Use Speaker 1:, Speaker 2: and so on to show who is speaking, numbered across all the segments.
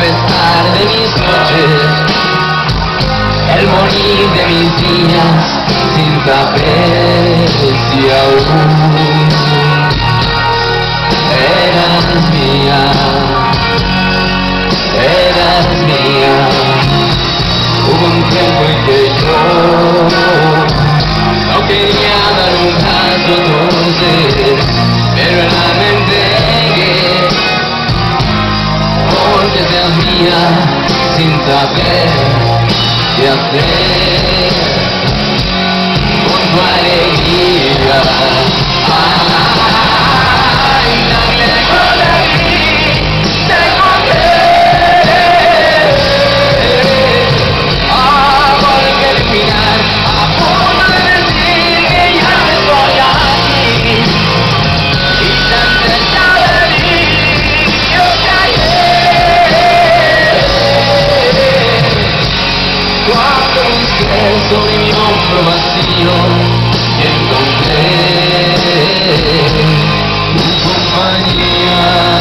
Speaker 1: pesar de mis noches, el morir de mis días, sin saber si aún eras mía, eras mía. Hubo un tiempo en que yo no quería dar un paso entonces, pero en la mente porque seas mía, sin saber qué hacer con tu alegría. Ay, tan lejos de mí te encontré. Por terminar, a punto de decir que ya no estoy aquí, y tan cerca de mí yo caí. Cuando busqué sobre mi hombro vacío y encontré tu compañía.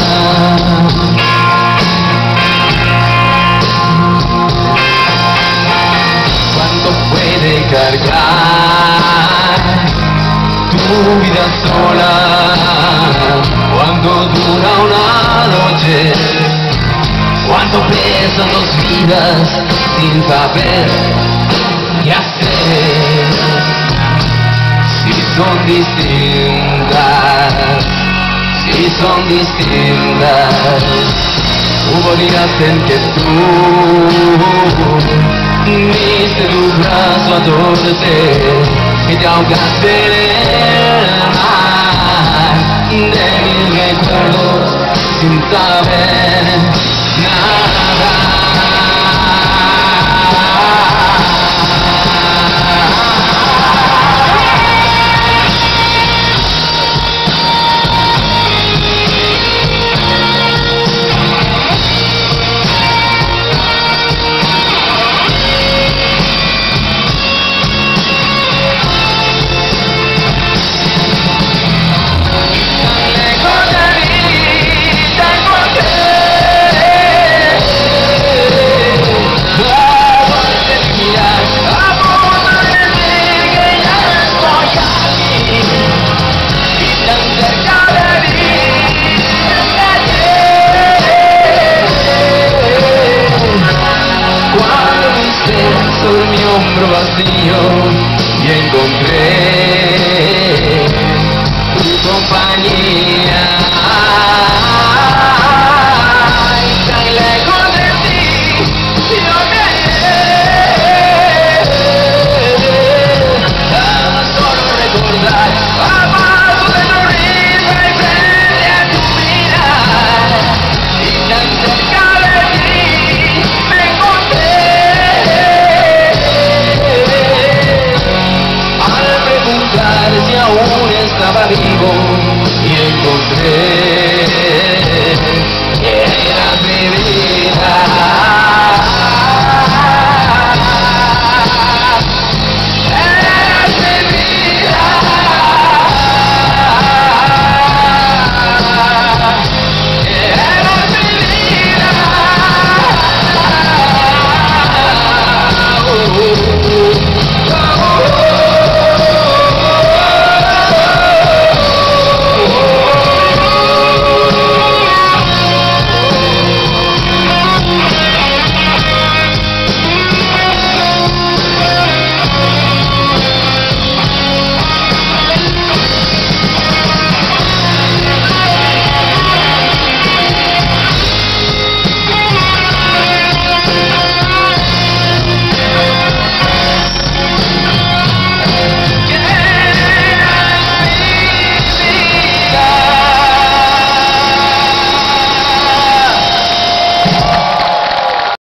Speaker 1: ¿Cuánto puede cargar tu vida sola? ¿Cuánto dura una noche? ¿Cuánto pesan dos vidas sin saber qué hacer? Si son distintas, si son distintas. Hubo días en que tú diste tu brazo a torcer y te ahogaste en el mar de mis recuerdos sin saber nada.